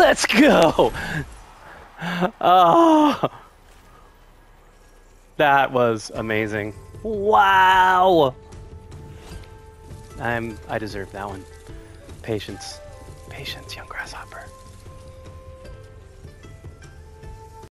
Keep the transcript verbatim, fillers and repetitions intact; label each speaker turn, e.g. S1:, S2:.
S1: Let's go! Oh, that was amazing. Wow! I'm, I deserve that one. Patience. Patience, young grasshopper.